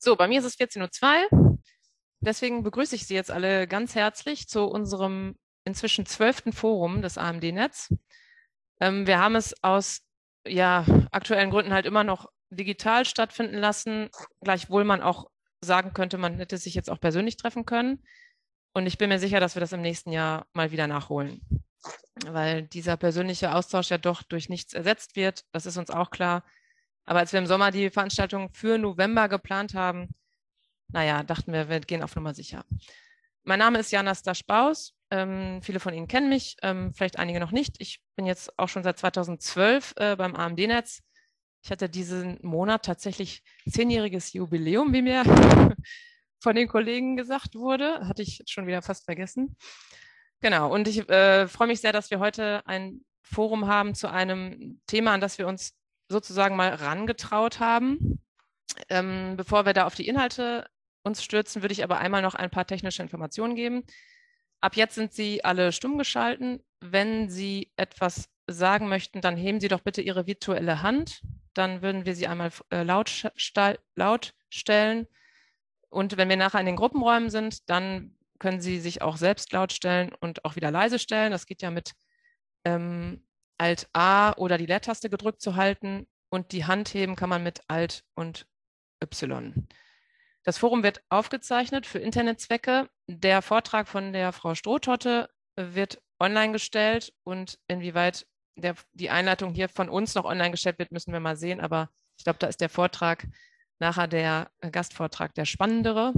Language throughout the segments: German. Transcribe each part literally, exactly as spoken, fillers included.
So, bei mir ist es vierzehn Uhr zwei. Deswegen begrüße ich Sie jetzt alle ganz herzlich zu unserem inzwischen zwölften Forum des A M D-Netz. Ähm, wir haben es aus ja, aktuellen Gründen halt immer noch digital stattfinden lassen, gleichwohl man auch sagen könnte, man hätte sich jetzt auch persönlich treffen können. Und ich bin mir sicher, dass wir das im nächsten Jahr mal wieder nachholen, weil dieser persönliche Austausch ja doch durch nichts ersetzt wird. Das ist uns auch klar. Aber als wir im Sommer die Veranstaltung für November geplant haben, naja, dachten wir, wir gehen auf Nummer sicher. Mein Name ist Jana Stasch-Baus. Ähm, viele von Ihnen kennen mich, ähm, vielleicht einige noch nicht. Ich bin jetzt auch schon seit zweitausendzwölf äh, beim A M D-Netz. Ich hatte diesen Monat tatsächlich zehnjähriges Jubiläum, wie mir von den Kollegen gesagt wurde. Hatte ich schon wieder fast vergessen. Genau, und ich äh, freue mich sehr, dass wir heute ein Forum haben zu einem Thema, an das wir uns sozusagen mal rangetraut haben. Ähm, bevor wir da auf die Inhalte uns stürzen, würde ich aber einmal noch ein paar technische Informationen geben. Ab jetzt sind Sie alle stumm geschalten. Wenn Sie etwas sagen möchten, dann heben Sie doch bitte Ihre virtuelle Hand. Dann würden wir Sie einmal äh, laut, laut stellen. Und wenn wir nachher in den Gruppenräumen sind, dann können Sie sich auch selbst laut stellen und auch wieder leise stellen. Das geht ja mit ähm, Alt A oder die Leertaste gedrückt zu halten. Und die Hand heben kann man mit Alt und Y. Das Forum wird aufgezeichnet für Internetzwecke. Der Vortrag von der Frau Strohtotte wird online gestellt und inwieweit der, die Einleitung hier von uns noch online gestellt wird, müssen wir mal sehen. Aber ich glaube, da ist der Vortrag nachher der Gastvortrag der spannendere.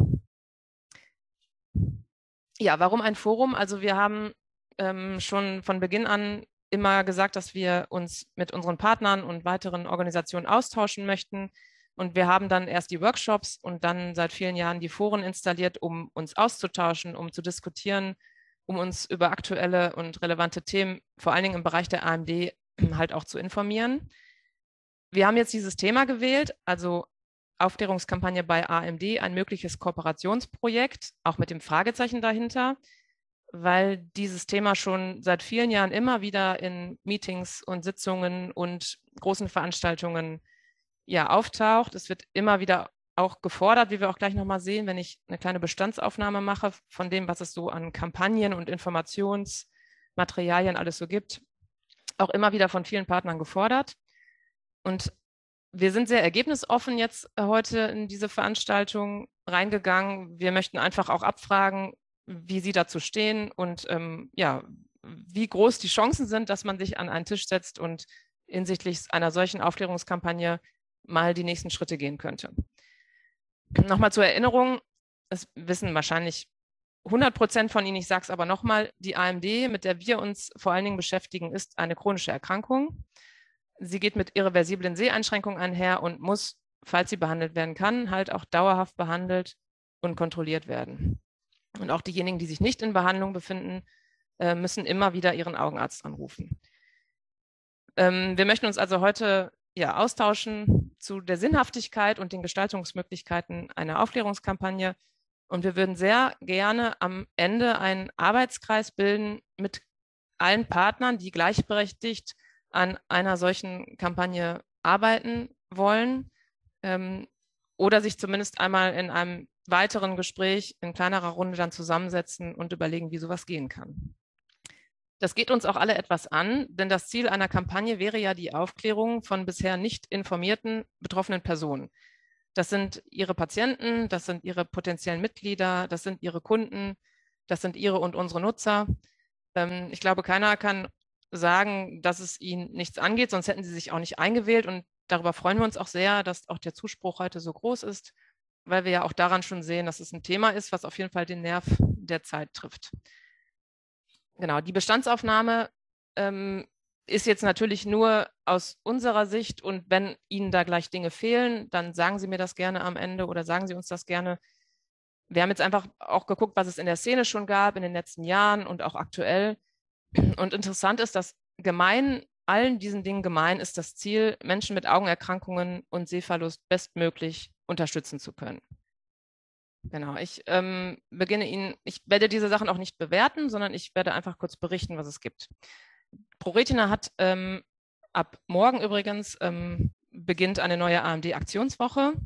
Ja, warum ein Forum? Also wir haben ähm, schon von Beginn an immer gesagt, dass wir uns mit unseren Partnern und weiteren Organisationen austauschen möchten. Und wir haben dann erst die Workshops und dann seit vielen Jahren die Foren installiert, um uns auszutauschen, um zu diskutieren, um uns über aktuelle und relevante Themen, vor allen Dingen im Bereich der A M D, halt auch zu informieren. Wir haben jetzt dieses Thema gewählt, also Aufklärungskampagne bei A M D, ein mögliches Kooperationsprojekt, auch mit dem Fragezeichen dahinter, weil dieses Thema schon seit vielen Jahren immer wieder in Meetings und Sitzungen und großen Veranstaltungen ja, auftaucht. Es wird immer wieder auch gefordert, wie wir auch gleich nochmal sehen, wenn ich eine kleine Bestandsaufnahme mache von dem, was es so an Kampagnen und Informationsmaterialien alles so gibt, auch immer wieder von vielen Partnern gefordert. Und wir sind sehr ergebnisoffen jetzt heute in diese Veranstaltung reingegangen. Wir möchten einfach auch abfragen, wie Sie dazu stehen und ähm, ja, wie groß die Chancen sind, dass man sich an einen Tisch setzt und hinsichtlich einer solchen Aufklärungskampagne mal die nächsten Schritte gehen könnte. Nochmal zur Erinnerung, das wissen wahrscheinlich hundert Prozent von Ihnen, ich sage es aber nochmal, die A M D, mit der wir uns vor allen Dingen beschäftigen, ist eine chronische Erkrankung. Sie geht mit irreversiblen Seheinschränkungen einher und muss, falls sie behandelt werden kann, halt auch dauerhaft behandelt und kontrolliert werden. Und auch diejenigen, die sich nicht in Behandlung befinden, müssen immer wieder ihren Augenarzt anrufen. Wir möchten uns also heute ja, austauschen zu der Sinnhaftigkeit und den Gestaltungsmöglichkeiten einer Aufklärungskampagne. Und wir würden sehr gerne am Ende einen Arbeitskreis bilden mit allen Partnern, die gleichberechtigt an einer solchen Kampagne arbeiten wollen ähm, oder sich zumindest einmal in einem weiteren Gespräch in kleinerer Runde dann zusammensetzen und überlegen, wie sowas gehen kann. Das geht uns auch alle etwas an, denn das Ziel einer Kampagne wäre ja die Aufklärung von bisher nicht informierten betroffenen Personen. Das sind Ihre Patienten, das sind Ihre potenziellen Mitglieder, das sind Ihre Kunden, das sind Ihre und unsere Nutzer. Ähm, ich glaube, keiner kann sagen, dass es Ihnen nichts angeht, sonst hätten Sie sich auch nicht eingewählt. Und darüber freuen wir uns auch sehr, dass auch der Zuspruch heute so groß ist, weil wir ja auch daran schon sehen, dass es ein Thema ist, was auf jeden Fall den Nerv der Zeit trifft. Genau, die Bestandsaufnahme ähm, ist jetzt natürlich nur aus unserer Sicht und wenn Ihnen da gleich Dinge fehlen, dann sagen Sie mir das gerne am Ende oder sagen Sie uns das gerne. Wir haben jetzt einfach auch geguckt, was es in der Szene schon gab in den letzten Jahren und auch aktuell. Und interessant ist, dass gemein, allen diesen Dingen gemein ist das Ziel, Menschen mit Augenerkrankungen und Sehverlust bestmöglich unterstützen zu können. Genau, ich ähm, beginne Ihnen, ich werde diese Sachen auch nicht bewerten, sondern ich werde einfach kurz berichten, was es gibt. ProRetina hat ähm, ab morgen übrigens ähm, beginnt eine neue A M D-Aktionswoche.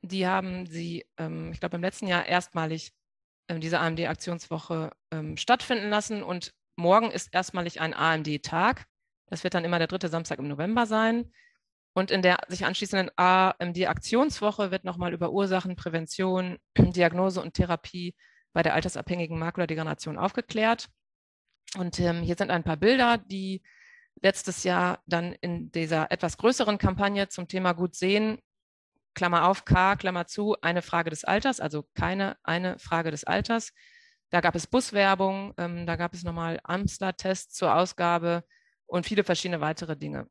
Die haben sie, ähm, ich glaube, im letzten Jahr erstmalig ähm, diese A M D-Aktionswoche ähm, stattfinden lassen. Und morgen ist erstmalig ein A M D-Tag. Das wird dann immer der dritte Samstag im November sein. Und in der sich anschließenden A M D-Aktionswoche wird nochmal über Ursachen, Prävention, Diagnose und Therapie bei der altersabhängigen Makuladegeneration aufgeklärt. Und ähm, hier sind ein paar Bilder, die letztes Jahr dann in dieser etwas größeren Kampagne zum Thema Gut sehen, Klammer auf, K, Klammer zu, eine Frage des Alters, also keine eine Frage des Alters. Da gab es Buswerbung, ähm, da gab es nochmal Amsler-Tests zur Ausgabe und viele verschiedene weitere Dinge.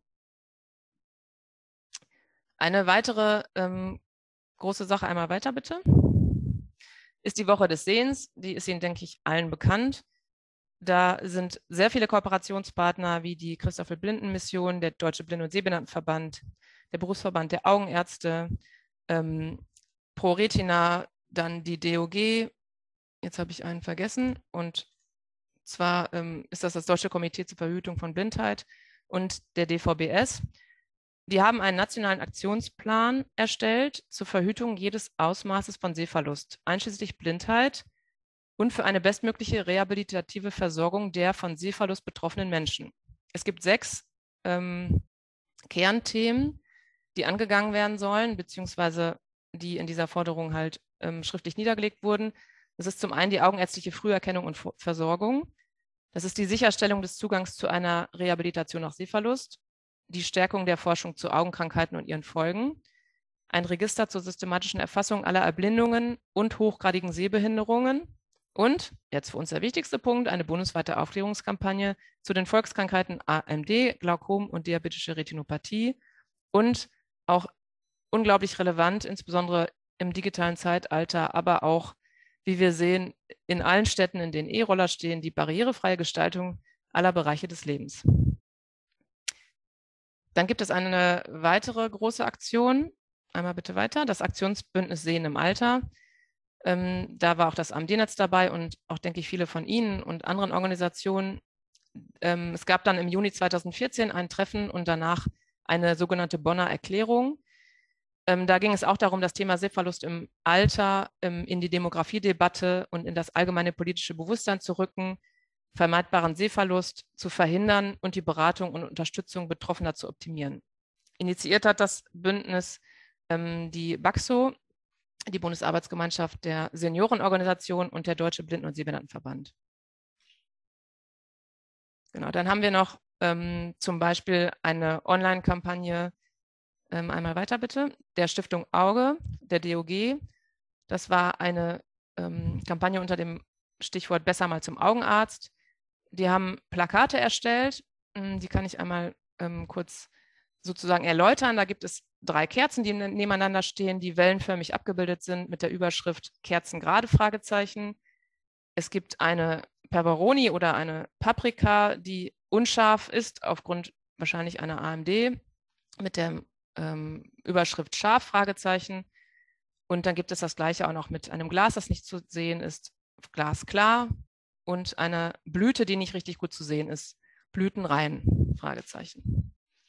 Eine weitere ähm, große Sache, einmal weiter bitte, ist die Woche des Sehens. Die ist Ihnen, denke ich, allen bekannt. Da sind sehr viele Kooperationspartner wie die Christoph-Blinden-Mission, der Deutsche Blinden- und Sehbehindertenverband, der Berufsverband der Augenärzte, ähm, ProRetina, dann die D O G, jetzt habe ich einen vergessen, und zwar ähm, ist das das Deutsche Komitee zur Verhütung von Blindheit und der D V B S. Die haben einen nationalen Aktionsplan erstellt zur Verhütung jedes Ausmaßes von Sehverlust, einschließlich Blindheit, und für eine bestmögliche rehabilitative Versorgung der von Sehverlust betroffenen Menschen. Es gibt sechs ähm, Kernthemen, die angegangen werden sollen, beziehungsweise die in dieser Forderung halt ähm, schriftlich niedergelegt wurden. Das ist zum einen die augenärztliche Früherkennung und Versorgung. Das ist die Sicherstellung des Zugangs zu einer Rehabilitation nach Sehverlust, die Stärkung der Forschung zu Augenkrankheiten und ihren Folgen, ein Register zur systematischen Erfassung aller Erblindungen und hochgradigen Sehbehinderungen und, jetzt für uns der wichtigste Punkt, eine bundesweite Aufklärungskampagne zu den Volkskrankheiten A M D, Glaukom und diabetische Retinopathie und auch unglaublich relevant, insbesondere im digitalen Zeitalter, aber auch, wie wir sehen, in allen Städten, in denen E-Roller stehen, die barrierefreie Gestaltung aller Bereiche des Lebens. Dann gibt es eine weitere große Aktion. Einmal bitte weiter. Das Aktionsbündnis Sehen im Alter. Ähm, da war auch das A M D-Netz dabei und auch, denke ich, viele von Ihnen und anderen Organisationen. Ähm, es gab dann im Juni zweitausendvierzehn ein Treffen und danach eine sogenannte Bonner Erklärung. Ähm, da ging es auch darum, das Thema Sehverlust im Alter ähm, in die Demografiedebatte und in das allgemeine politische Bewusstsein zu rücken, vermeidbaren Sehverlust zu verhindern und die Beratung und Unterstützung Betroffener zu optimieren. Initiiert hat das Bündnis ähm, die BAXO, die Bundesarbeitsgemeinschaft der Seniorenorganisation und der Deutsche Blinden- und Sehbehindertenverband. Genau, dann haben wir noch ähm, zum Beispiel eine Online-Kampagne, ähm, einmal weiter bitte, der Stiftung Auge, der D O G. Das war eine ähm, Kampagne unter dem Stichwort Besser mal zum Augenarzt. Die haben Plakate erstellt, die kann ich einmal ähm, kurz sozusagen erläutern. Da gibt es drei Kerzen, die nebeneinander stehen, die wellenförmig abgebildet sind mit der Überschrift Kerzen gerade Fragezeichen. Es gibt eine Peperoni oder eine Paprika, die unscharf ist aufgrund wahrscheinlich einer A M D mit der ähm, Überschrift scharf Fragezeichen. Und dann gibt es das gleiche auch noch mit einem Glas, das nicht zu sehen ist, glasklar, und eine Blüte, die nicht richtig gut zu sehen ist, blütenrein, Fragezeichen.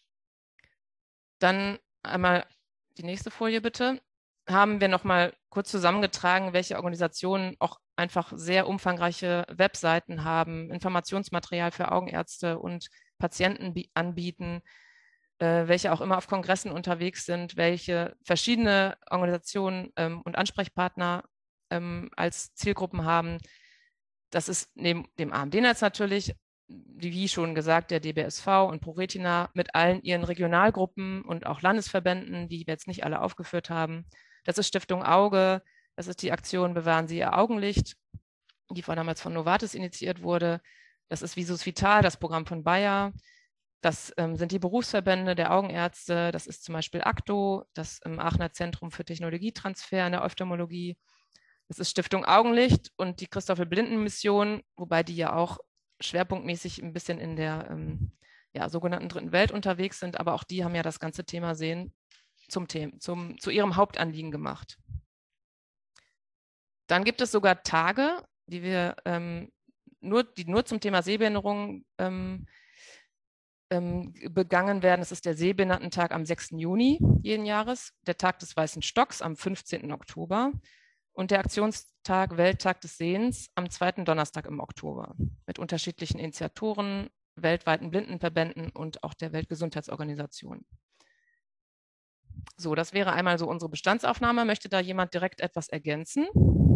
Dann einmal die nächste Folie bitte. Haben wir noch mal kurz zusammengetragen, welche Organisationen auch einfach sehr umfangreiche Webseiten haben, Informationsmaterial für Augenärzte und Patienten anbieten, äh, welche auch immer auf Kongressen unterwegs sind, welche verschiedene Organisationen ähm, und Ansprechpartner ähm, als Zielgruppen haben. Das ist neben dem A M D-Netz natürlich, wie schon gesagt, der D B S V und ProRetina mit allen ihren Regionalgruppen und auch Landesverbänden, die wir jetzt nicht alle aufgeführt haben. Das ist Stiftung Auge, das ist die Aktion Bewahren Sie Ihr Augenlicht, die von damals von Novartis initiiert wurde. Das ist Visus Vital, das Programm von Bayer. Das ähm, sind die Berufsverbände der Augenärzte. Das ist zum Beispiel ACTO, das ähm, Aachener Zentrum für Technologietransfer in der Ophthalmologie. Das ist Stiftung Augenlicht und die Christoph-Blinden-Mission, wobei die ja auch schwerpunktmäßig ein bisschen in der ähm, ja, sogenannten Dritten Welt unterwegs sind, aber auch die haben ja das ganze Thema Sehen zum Thema, zum, zu ihrem Hauptanliegen gemacht. Dann gibt es sogar Tage, die wir ähm, nur, die nur zum Thema Sehbehinderung ähm, ähm, begangen werden. Es ist der Sehbehindertentag am sechsten Juni jeden Jahres, der Tag des Weißen Stocks am fünfzehnten Oktober und der Aktionstag Welttag des Sehens am zweiten Donnerstag im Oktober mit unterschiedlichen Initiatoren, weltweiten Blindenverbänden und auch der Weltgesundheitsorganisation. So, das wäre einmal so unsere Bestandsaufnahme. Möchte da jemand direkt etwas ergänzen?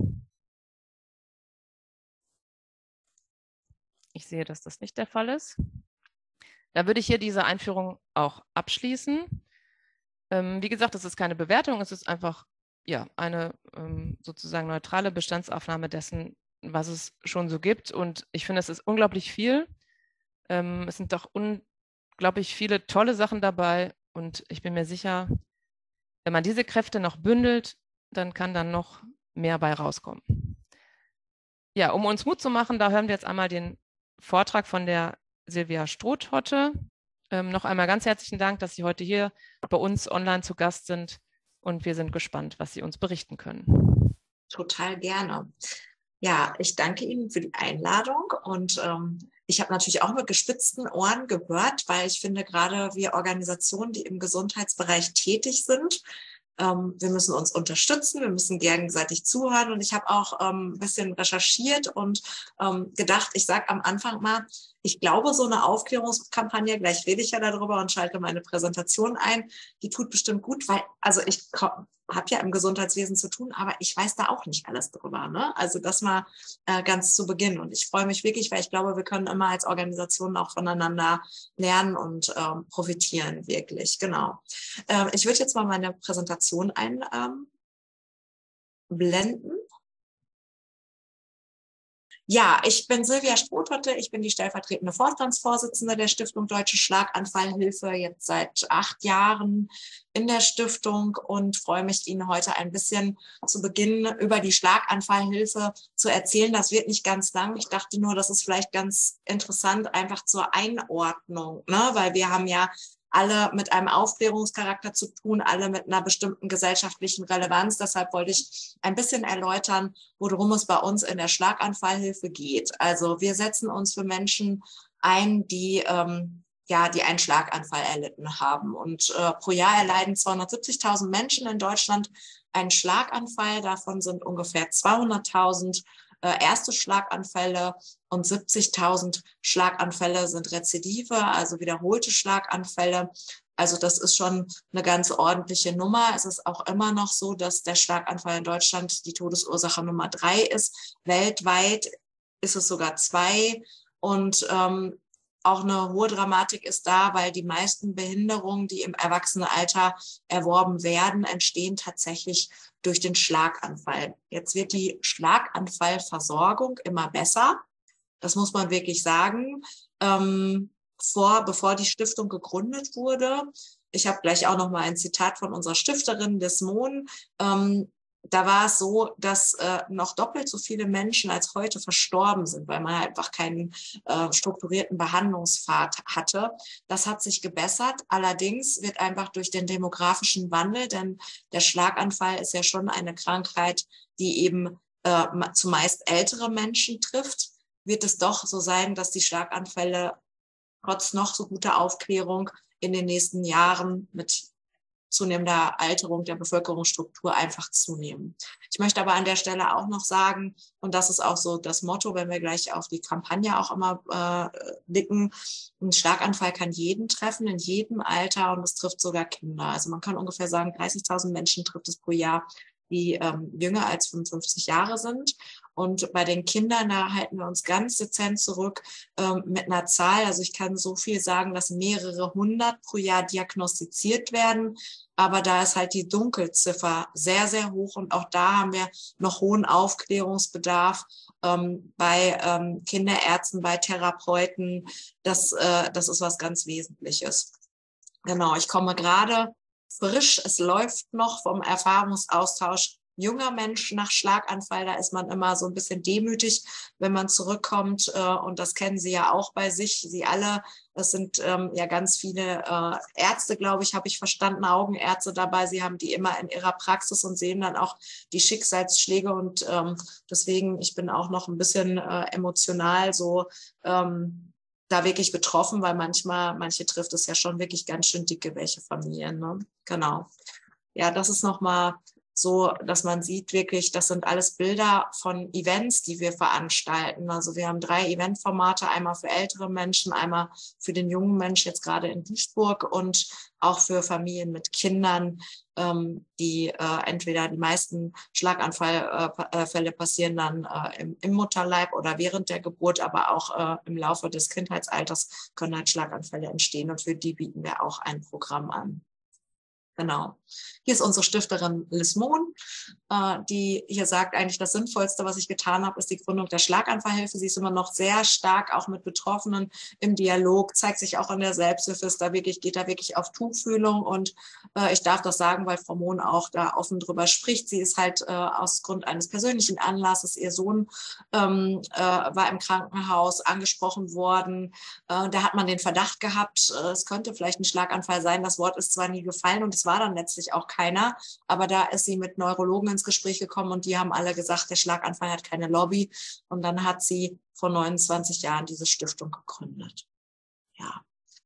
Ich sehe, dass das nicht der Fall ist. Da würde ich hier diese Einführung auch abschließen. Ähm, wie gesagt, es ist keine Bewertung, es ist einfach ja, eine ähm, sozusagen neutrale Bestandsaufnahme dessen, was es schon so gibt. Und ich finde, es ist unglaublich viel. Ähm, es sind doch unglaublich viele tolle Sachen dabei. Und ich bin mir sicher, wenn man diese Kräfte noch bündelt, dann kann dann noch mehr bei rauskommen. Ja, um uns Mut zu machen, da hören wir jetzt einmal den Vortrag von der Silvia Stroth-Hotte. Ähm, noch einmal ganz herzlichen Dank, dass Sie heute hier bei uns online zu Gast sind und wir sind gespannt, was Sie uns berichten können. Total gerne. Ja, ich danke Ihnen für die Einladung und ähm, ich habe natürlich auch mit gespitzten Ohren gehört, weil ich finde, gerade wir Organisationen, die im Gesundheitsbereich tätig sind, ähm, wir müssen uns unterstützen, wir müssen gegenseitig zuhören und ich habe auch ähm, ein bisschen recherchiert und ähm, gedacht, ich sage am Anfang mal, ich glaube, so eine Aufklärungskampagne, gleich rede ich ja darüber und schalte meine Präsentation ein, die tut bestimmt gut, weil, also ich habe ja im Gesundheitswesen zu tun, aber ich weiß da auch nicht alles drüber, ne? Also das mal äh, ganz zu Beginn und ich freue mich wirklich, weil ich glaube, wir können immer als Organisation auch voneinander lernen und ähm, profitieren, wirklich, genau. Ähm, ich würde jetzt mal meine Präsentation einblenden. Ähm, Ja, ich bin Silvia Stroth-Hotte, ich bin die stellvertretende Vorstandsvorsitzende der Stiftung Deutsche Schlaganfallhilfe, jetzt seit acht Jahren in der Stiftung und freue mich, Ihnen heute ein bisschen zu Beginn über die Schlaganfallhilfe zu erzählen. Das wird nicht ganz lang. Ich dachte nur, das ist vielleicht ganz interessant, einfach zur Einordnung, ne? Weil wir haben ja alle mit einem Aufklärungscharakter zu tun, alle mit einer bestimmten gesellschaftlichen Relevanz. Deshalb wollte ich ein bisschen erläutern, worum es bei uns in der Schlaganfallhilfe geht. Also wir setzen uns für Menschen ein, die ähm, ja, die einen Schlaganfall erlitten haben. Und äh, pro Jahr erleiden zweihundertsiebzigtausend Menschen in Deutschland einen Schlaganfall. Davon sind ungefähr zweihunderttausend äh, erste Schlaganfälle und siebzigtausend Schlaganfälle sind Rezidive, also wiederholte Schlaganfälle. Also das ist schon eine ganz ordentliche Nummer. Es ist auch immer noch so, dass der Schlaganfall in Deutschland die Todesursache Nummer drei ist. Weltweit ist es sogar zwei. Und ähm, auch eine hohe Dramatik ist da, weil die meisten Behinderungen, die im Erwachsenenalter erworben werden, entstehen tatsächlich durch den Schlaganfall. Jetzt wird die Schlaganfallversorgung immer besser. Das muss man wirklich sagen. Ähm, vor, bevor die Stiftung gegründet wurde, ich habe gleich auch noch mal ein Zitat von unserer Stifterin Liz Mohn, ähm, da war es so, dass äh, noch doppelt so viele Menschen als heute verstorben sind, weil man einfach keinen äh, strukturierten Behandlungspfad hatte. Das hat sich gebessert. Allerdings wird einfach durch den demografischen Wandel, denn der Schlaganfall ist ja schon eine Krankheit, die eben äh, zumeist ältere Menschen trifft, wird es doch so sein, dass die Schlaganfälle trotz noch so guter Aufklärung in den nächsten Jahren mit zunehmender Alterung der Bevölkerungsstruktur einfach zunehmen. Ich möchte aber an der Stelle auch noch sagen, und das ist auch so das Motto, wenn wir gleich auf die Kampagne auch immer äh, blicken, ein Schlaganfall kann jeden treffen, in jedem Alter und es trifft sogar Kinder. Also man kann ungefähr sagen, dreißigtausend Menschen trifft es pro Jahr, die ähm, jünger als fünfundfünfzig Jahre sind. Und bei den Kindern, da halten wir uns ganz dezent zurück ähm, mit einer Zahl. Also ich kann so viel sagen, dass mehrere hundert pro Jahr diagnostiziert werden. Aber da ist halt die Dunkelziffer sehr, sehr hoch. Und auch da haben wir noch hohen Aufklärungsbedarf ähm, bei ähm, Kinderärzten, bei Therapeuten. Das, äh, das ist was ganz Wesentliches. Genau, ich komme gerade frisch, es läuft noch vom Erfahrungsaustausch junger Menschen nach Schlaganfall, da ist man immer so ein bisschen demütig, wenn man zurückkommt äh, und das kennen Sie ja auch bei sich, Sie alle, das sind ähm, ja ganz viele äh, Ärzte, glaube ich, habe ich verstanden, Augenärzte dabei, Sie haben die immer in ihrer Praxis und sehen dann auch die Schicksalsschläge und ähm, deswegen, ich bin auch noch ein bisschen äh, emotional so, ähm, da wirklich betroffen, weil manchmal, manche trifft es ja schon wirklich ganz schön dicke, welche Familien. Ne? Genau. Ja, das ist nochmal so, dass man sieht wirklich, das sind alles Bilder von Events, die wir veranstalten. Also wir haben drei Eventformate, einmal für ältere Menschen, einmal für den jungen Mensch, jetzt gerade in Duisburg, und auch für Familien mit Kindern, ähm, die äh, entweder die meisten Schlaganfallfälle äh, passieren dann äh, im, im Mutterleib oder während der Geburt, aber auch äh, im Laufe des Kindheitsalters können halt Schlaganfälle entstehen, und für die bieten wir auch ein Programm an. Genau. Hier ist unsere Stifterin Liz Mohn, äh, die hier sagt, eigentlich das Sinnvollste, was ich getan habe, ist die Gründung der Schlaganfallhilfe. Sie ist immer noch sehr stark auch mit Betroffenen im Dialog, zeigt sich auch in der Selbsthilfe, ist da wirklich, geht da wirklich auf Tuchfühlung, und äh, ich darf das sagen, weil Frau Mohn auch da offen drüber spricht. Sie ist halt äh, aus Grund eines persönlichen Anlasses, ihr Sohn ähm, äh, war im Krankenhaus angesprochen worden. Äh, da hat man den Verdacht gehabt, äh, es könnte vielleicht ein Schlaganfall sein. Das Wort ist zwar nie gefallen und es war dann letztlich auch keiner, aber da ist sie mit Neurologen ins Gespräch gekommen und die haben alle gesagt, der Schlaganfall hat keine Lobby, und dann hat sie vor neunundzwanzig Jahren diese Stiftung gegründet. Ja.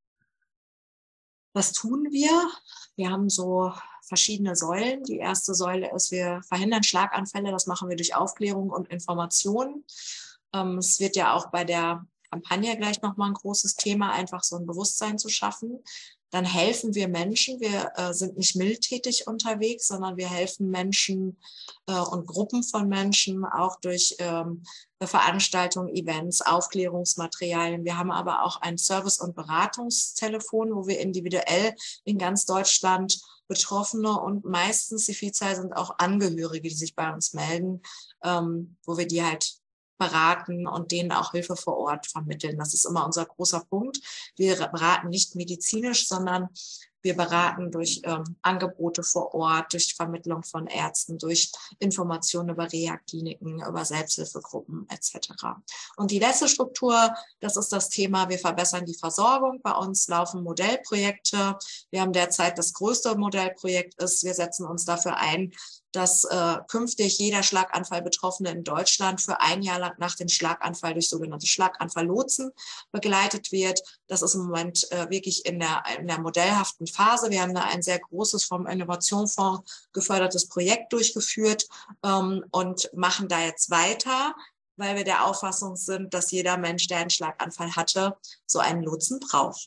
Was tun wir? Wir haben so verschiedene Säulen. Die erste Säule ist, wir verhindern Schlaganfälle, das machen wir durch Aufklärung und Information. Ähm, es wird ja auch bei der Kampagne gleich nochmal ein großes Thema, einfach so ein Bewusstsein zu schaffen. Dann helfen wir Menschen. Wir äh, sind nicht mildtätig unterwegs, sondern wir helfen Menschen äh, und Gruppen von Menschen auch durch ähm, Veranstaltungen, Events, Aufklärungsmaterialien. Wir haben aber auch ein Service- und Beratungstelefon, wo wir individuell in ganz Deutschland Betroffene und meistens, die Vielzahl sind auch Angehörige, die sich bei uns melden, ähm, wo wir die halt beraten und denen auch Hilfe vor Ort vermitteln. Das ist immer unser großer Punkt. Wir beraten nicht medizinisch, sondern wir beraten durch ähm, Angebote vor Ort, durch Vermittlung von Ärzten, durch Informationen über Reha-Kliniken, über Selbsthilfegruppen et cetera. Und die letzte Struktur, das ist das Thema, wir verbessern die Versorgung. Bei uns laufen Modellprojekte. Wir haben derzeit das größte Modellprojekt ist, wir setzen uns dafür ein, dass äh, künftig jeder Schlaganfallbetroffene in Deutschland für ein Jahr lang nach dem Schlaganfall durch sogenannte Schlaganfalllotsen begleitet wird. Das ist im Moment äh, wirklich in der, in der modellhaften Phase. Wir haben da ein sehr großes vom Innovationsfonds gefördertes Projekt durchgeführt ähm, und machen da jetzt weiter, weil wir der Auffassung sind, dass jeder Mensch, der einen Schlaganfall hatte, so einen Lotsen braucht.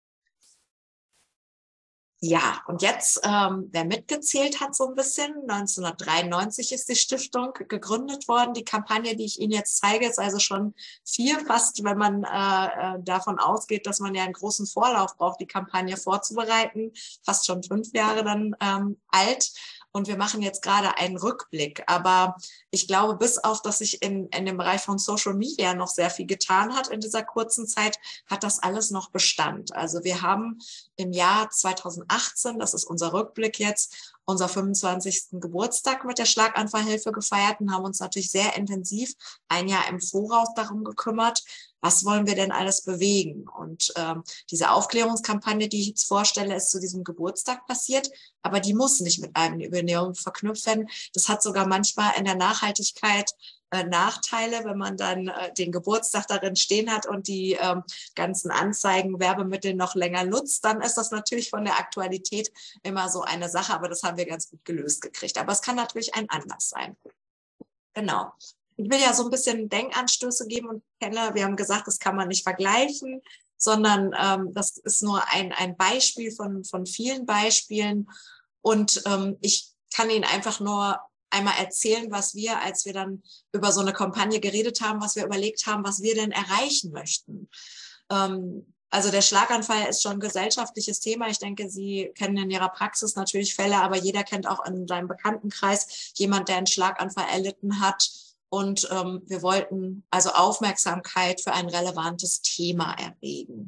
Ja, und jetzt, ähm, wer mitgezählt hat so ein bisschen, neunzehnhundertdreiundneunzig ist die Stiftung gegründet worden. Die Kampagne, die ich Ihnen jetzt zeige, ist also schon vier, fast, wenn man äh, davon ausgeht, dass man ja einen großen Vorlauf braucht, die Kampagne vorzubereiten, fast schon fünf Jahre dann ähm, alt. Und wir machen jetzt gerade einen Rückblick. Aber ich glaube, bis auf, dass sich in, in dem Bereich von Social Media noch sehr viel getan hat in dieser kurzen Zeit, hat das alles noch Bestand. Also wir haben im Jahr zweitausendachtzehn, das ist unser Rückblick jetzt, unser fünfundzwanzigsten Geburtstag mit der Schlaganfallhilfe gefeiert und haben uns natürlich sehr intensiv ein Jahr im Voraus darum gekümmert, was wollen wir denn alles bewegen? Und ähm, diese Aufklärungskampagne, die ich jetzt vorstelle, ist zu diesem Geburtstag passiert, aber die muss nicht mit einem Jubiläum verknüpft werden. Das hat sogar manchmal in der Nachhaltigkeit äh, Nachteile, wenn man dann äh, den Geburtstag darin stehen hat und die ähm, ganzen Anzeigen, Werbemittel noch länger nutzt, dann ist das natürlich von der Aktualität immer so eine Sache, aber das haben wir ganz gut gelöst gekriegt. Aber es kann natürlich ein Anlass sein. Genau. Ich will ja so ein bisschen Denkanstöße geben und kenne, wir haben gesagt, das kann man nicht vergleichen, sondern ähm, das ist nur ein, ein Beispiel von, von vielen Beispielen. Und ähm, ich kann Ihnen einfach nur einmal erzählen, was wir, als wir dann über so eine Kampagne geredet haben, was wir überlegt haben, was wir denn erreichen möchten. Ähm, also der Schlaganfall ist schon ein gesellschaftliches Thema. Ich denke, Sie kennen in Ihrer Praxis natürlich Fälle, aber jeder kennt auch in seinem Bekanntenkreis jemand, der einen Schlaganfall erlitten hat. Und ähm, wir wollten also Aufmerksamkeit für ein relevantes Thema erregen.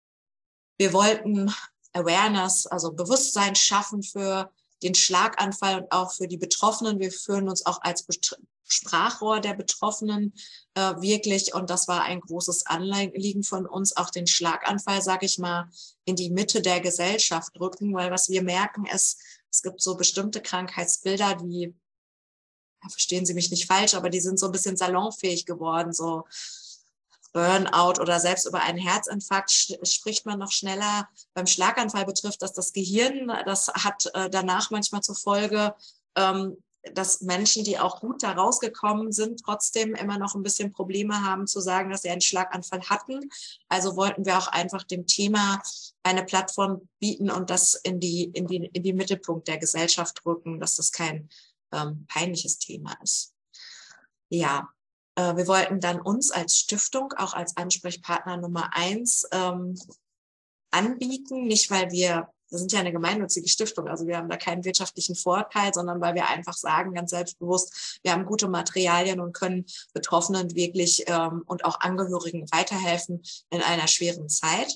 Wir wollten Awareness, also Bewusstsein schaffen für den Schlaganfall und auch für die Betroffenen. Wir fühlen uns auch als Sprachrohr der Betroffenen äh, wirklich, und das war ein großes Anliegen von uns, auch den Schlaganfall, sage ich mal, in die Mitte der Gesellschaft rücken, weil was wir merken ist, es gibt so bestimmte Krankheitsbilder, die, verstehen Sie mich nicht falsch, aber die sind so ein bisschen salonfähig geworden, so Burnout oder selbst über einen Herzinfarkt spricht man noch schneller. Beim Schlaganfall betrifft das das Gehirn. Das hat äh, danach manchmal zur Folge, ähm, dass Menschen, die auch gut da rausgekommen sind, trotzdem immer noch ein bisschen Probleme haben zu sagen, dass sie einen Schlaganfall hatten. Also wollten wir auch einfach dem Thema eine Plattform bieten und das in die, in die, in die Mittelpunkt der Gesellschaft rücken, dass das kein ähm, peinliches Thema ist. Ja, äh, wir wollten dann uns als Stiftung auch als Ansprechpartner Nummer eins ähm, anbieten, nicht weil wir Wir sind ja eine gemeinnützige Stiftung, also wir haben da keinen wirtschaftlichen Vorteil, sondern weil wir einfach sagen, ganz selbstbewusst, wir haben gute Materialien und können Betroffenen wirklich ähm, und auch Angehörigen weiterhelfen in einer schweren Zeit.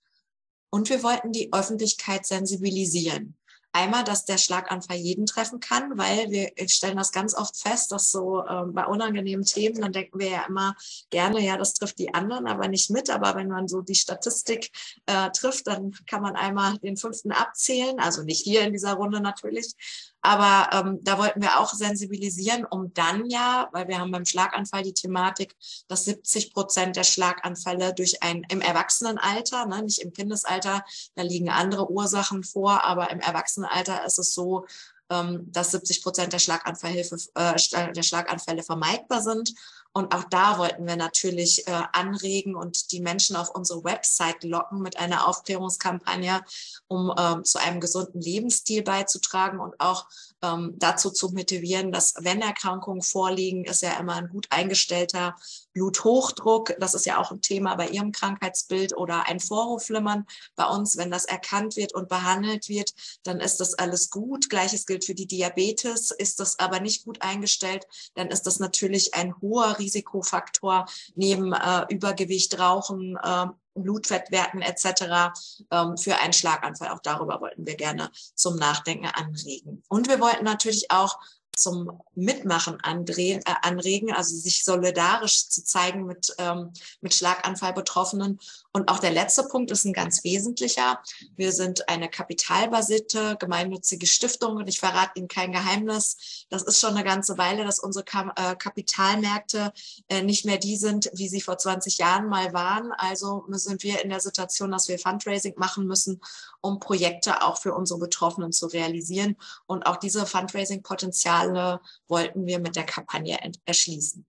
Und wir wollten die Öffentlichkeit sensibilisieren. Einmal, dass der Schlaganfall jeden treffen kann, weil wir stellen das ganz oft fest, dass so äh, bei unangenehmen Themen, dann denken wir ja immer gerne, ja, das trifft die anderen, aber nicht mit. Aber wenn man so die Statistik äh, trifft, dann kann man einmal den fünften abzählen. Also nicht hier in dieser Runde natürlich. Aber ähm, da wollten wir auch sensibilisieren, um dann ja, weil wir haben beim Schlaganfall die Thematik, dass siebzig Prozent der Schlaganfälle durch ein im Erwachsenenalter, ne, nicht im Kindesalter, da liegen andere Ursachen vor, aber im Erwachsenenalter ist es so, ähm, dass siebzig Prozent der Schlaganfallhilfe, äh, der Schlaganfälle vermeidbar sind. Und auch da wollten wir natürlich äh, anregen und die Menschen auf unsere Website locken mit einer Aufklärungskampagne, um ähm, zu einem gesunden Lebensstil beizutragen und auch ähm, dazu zu motivieren, dass wenn Erkrankungen vorliegen, ist ja immer ein gut eingestellter Bluthochdruck, das ist ja auch ein Thema bei Ihrem Krankheitsbild, oder ein Vorhofflimmern bei uns, wenn das erkannt wird und behandelt wird, dann ist das alles gut. Gleiches gilt für die Diabetes. Ist das aber nicht gut eingestellt, dann ist das natürlich ein hoher Risikofaktor neben äh, Übergewicht, Rauchen, äh, Blutfettwerten et cetera ähm, für einen Schlaganfall. Auch darüber wollten wir gerne zum Nachdenken anregen. Und wir wollten natürlich auch zum Mitmachen andrehen, äh, anregen, also sich solidarisch zu zeigen mit, ähm, mit Schlaganfallbetroffenen. Und auch der letzte Punkt ist ein ganz wesentlicher. Wir sind eine kapitalbasierte, gemeinnützige Stiftung und ich verrate Ihnen kein Geheimnis. Das ist schon eine ganze Weile, dass unsere Kam- äh, Kapitalmärkte äh, nicht mehr die sind, wie sie vor zwanzig Jahren mal waren. Also sind wir in der Situation, dass wir Fundraising machen müssen, um Projekte auch für unsere Betroffenen zu realisieren. Und auch diese Fundraising-Potenziale wollten wir mit der Kampagne erschließen.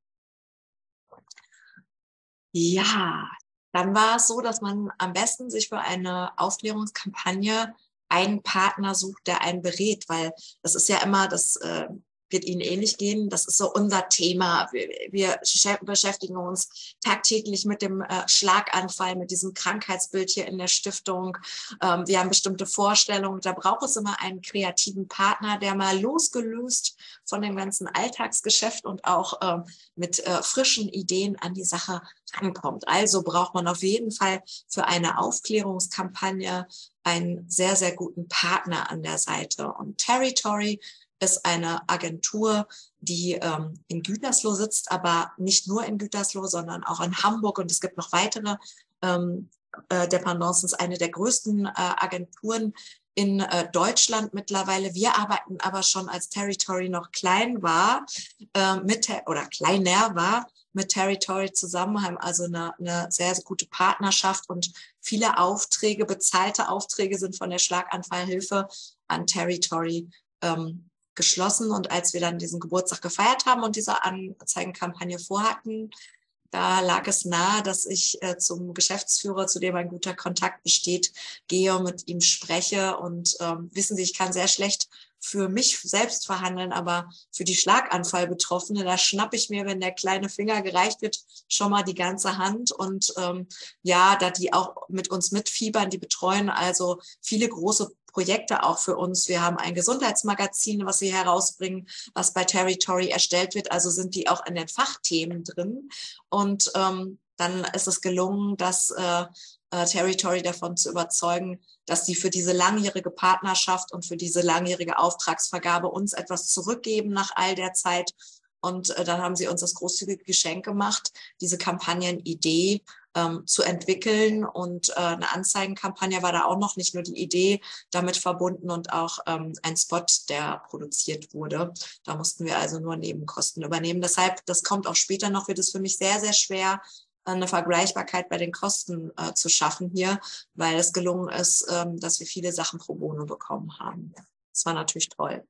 Ja, dann war es so, dass man am besten sich für eine Aufklärungskampagne einen Partner sucht, der einen berät, weil das ist ja immer, das äh, wird Ihnen ähnlich gehen, das ist so unser Thema. Wir, wir beschäftigen uns tagtäglich mit dem äh, Schlaganfall, mit diesem Krankheitsbild hier in der Stiftung. Ähm, wir haben bestimmte Vorstellungen. Da braucht es immer einen kreativen Partner, der mal losgelöst von dem ganzen Alltagsgeschäft und auch ähm, mit äh, frischen Ideen an die Sache rankommt. Also braucht man auf jeden Fall für eine Aufklärungskampagne einen sehr, sehr guten Partner an der Seite. Und Territory ist eine Agentur, die ähm, in Gütersloh sitzt, aber nicht nur in Gütersloh, sondern auch in Hamburg. Und es gibt noch weitere ähm, äh, Dependancen, eine der größten äh, Agenturen in äh, Deutschland mittlerweile. Wir arbeiten aber schon, als Territory noch klein war, äh, mit oder kleiner war, mit Territory zusammen, haben also eine, eine sehr, sehr gute Partnerschaft und viele Aufträge, bezahlte Aufträge sind von der Schlaganfallhilfe an Territory ähm, geschlossen. Und als wir dann diesen Geburtstag gefeiert haben und diese Anzeigenkampagne vorhatten, da lag es nahe, dass ich äh, zum Geschäftsführer, zu dem ein guter Kontakt besteht, gehe und mit ihm spreche. Und ähm, wissen Sie, ich kann sehr schlecht für mich selbst verhandeln, aber für die Schlaganfallbetroffene, da schnappe ich mir, wenn der kleine Finger gereicht wird, schon mal die ganze Hand. Und ähm, ja, da die auch mit uns mitfiebern, die betreuen also viele große Projekte auch für uns. Wir haben ein Gesundheitsmagazin, was wir herausbringen, was bei Territory erstellt wird. Also sind die auch in den Fachthemen drin. Und ähm, dann ist es gelungen, dass äh, äh, Territory davon zu überzeugen, dass sie für diese langjährige Partnerschaft und für diese langjährige Auftragsvergabe uns etwas zurückgeben nach all der Zeit. Und äh, dann haben sie uns das großzügige Geschenk gemacht, diese Kampagnenidee ähm, zu entwickeln. Und äh, eine Anzeigenkampagne war da auch noch, nicht nur die Idee damit verbunden und auch ähm, ein Spot, der produziert wurde. Da mussten wir also nur Nebenkosten übernehmen. Deshalb, das kommt auch später noch, wird es für mich sehr, sehr schwer, eine Vergleichbarkeit bei den Kosten äh, zu schaffen hier, weil es gelungen ist, ähm, dass wir viele Sachen pro bono bekommen haben. Das war natürlich toll.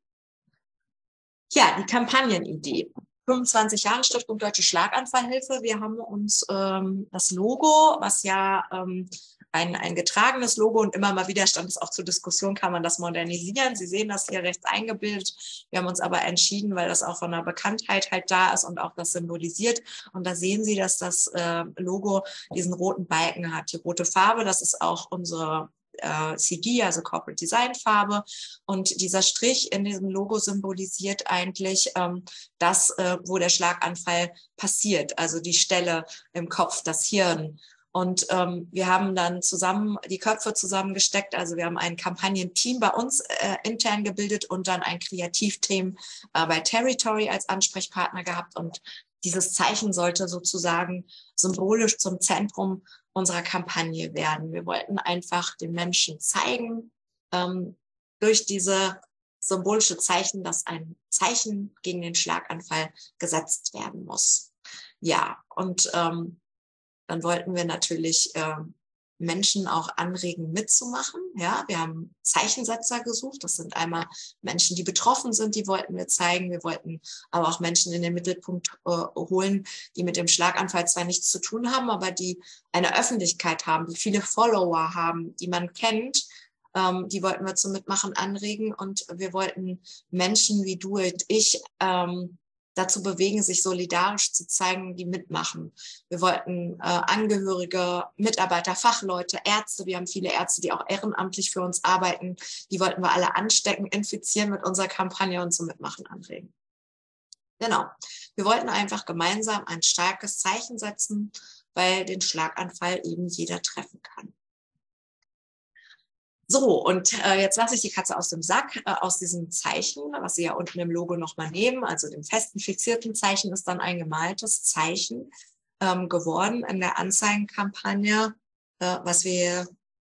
Ja, die Kampagnenidee. fünfundzwanzig Jahre Stiftung Deutsche Schlaganfallhilfe. Wir haben uns ähm, das Logo, was ja ähm, ein, ein getragenes Logo und immer mal wieder stand es auch zur Diskussion, kann man das modernisieren. Sie sehen das hier rechts eingebildet. Wir haben uns aber entschieden, weil das auch von der Bekanntheit halt da ist und auch das symbolisiert. Und da sehen Sie, dass das äh, Logo diesen roten Balken hat. Die rote Farbe, das ist auch unsere C D, also Corporate Design Farbe. Und dieser Strich in diesem Logo symbolisiert eigentlich ähm, das, äh, wo der Schlaganfall passiert, also die Stelle im Kopf, das Hirn. Und ähm, wir haben dann zusammen die Köpfe zusammengesteckt. Also wir haben ein Kampagnenteam bei uns äh, intern gebildet und dann ein Kreativteam äh, bei Territory als Ansprechpartner gehabt. Und dieses Zeichen sollte sozusagen symbolisch zum Zentrum unserer Kampagne werden. Wir wollten einfach den Menschen zeigen, ähm, durch diese symbolische Zeichen, dass ein Zeichen gegen den Schlaganfall gesetzt werden muss. Ja, und ähm, dann wollten wir natürlich ähm, Menschen auch anregen, mitzumachen. Ja, wir haben Zeichensetzer gesucht. Das sind einmal Menschen, die betroffen sind, die wollten wir zeigen. Wir wollten aber auch Menschen in den Mittelpunkt äh, holen, die mit dem Schlaganfall zwar nichts zu tun haben, aber die eine Öffentlichkeit haben, die viele Follower haben, die man kennt. Ähm, die wollten wir zum Mitmachen anregen. Und wir wollten Menschen wie du und ich ähm, dazu bewegen, sich solidarisch zu zeigen, die mitmachen. Wir wollten äh, Angehörige, Mitarbeiter, Fachleute, Ärzte, wir haben viele Ärzte, die auch ehrenamtlich für uns arbeiten, die wollten wir alle anstecken, infizieren mit unserer Kampagne und zum Mitmachen anregen. Genau. Wir wollten einfach gemeinsam ein starkes Zeichen setzen, weil den Schlaganfall eben jeder treffen kann. So, und äh, jetzt lasse ich die Katze aus dem Sack. Äh, aus diesem Zeichen, was Sie ja unten im Logo nochmal nehmen, also dem festen, fixierten Zeichen, ist dann ein gemaltes Zeichen ähm, geworden in der Anzeigenkampagne, äh, was wir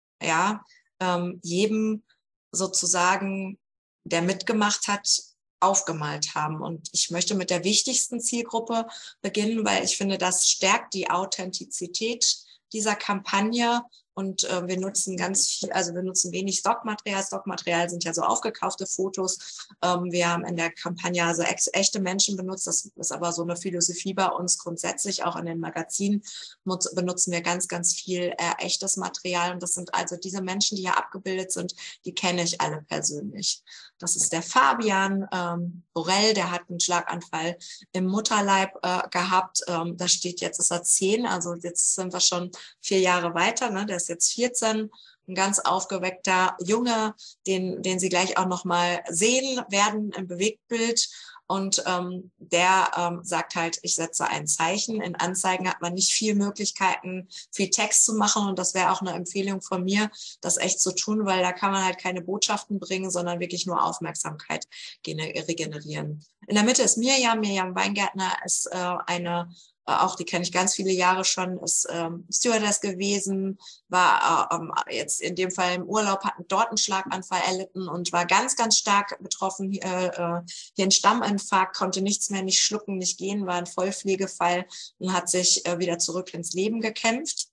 ja ähm, jedem sozusagen, der mitgemacht hat, aufgemalt haben. Und ich möchte mit der wichtigsten Zielgruppe beginnen, weil ich finde, das stärkt die Authentizität dieser Kampagne. Und äh, wir nutzen ganz viel, also wir nutzen wenig Stockmaterial. Stockmaterial sind ja so aufgekaufte Fotos. Ähm, wir haben in der Kampagne also ex echte Menschen benutzt. Das ist aber so eine Philosophie bei uns grundsätzlich. Auch in den Magazinen benutzen wir ganz, ganz viel äh, echtes Material. Und das sind also diese Menschen, die hier abgebildet sind, die kenne ich alle persönlich. Das ist der Fabian ähm, Borell, der hat einen Schlaganfall im Mutterleib äh, gehabt. Ähm, da steht jetzt, ist er zehn, also jetzt sind wir schon vier Jahre weiter, ne? Der ist jetzt vierzehn, ein ganz aufgeweckter Junge, den, den Sie gleich auch nochmal sehen werden im Bewegtbild. Und ähm, der ähm, sagt halt, ich setze ein Zeichen. In Anzeigen hat man nicht viel Möglichkeiten, viel Text zu machen. Und das wäre auch eine Empfehlung von mir, das echt zu tun, weil da kann man halt keine Botschaften bringen, sondern wirklich nur Aufmerksamkeit regenerieren. In der Mitte ist Mirjam. Mirjam Weingärtner ist äh, eine, äh, auch die kenne ich ganz viele Jahre schon, ist ähm, Stewardess gewesen, war äh, ähm, jetzt in dem Fall im Urlaub, hat dort einen Schlaganfall erlitten und war ganz, ganz stark betroffen. Äh, äh, hier ein Stamminfarkt, konnte nichts mehr, nicht schlucken, nicht gehen, war ein Vollpflegefall und hat sich äh, wieder zurück ins Leben gekämpft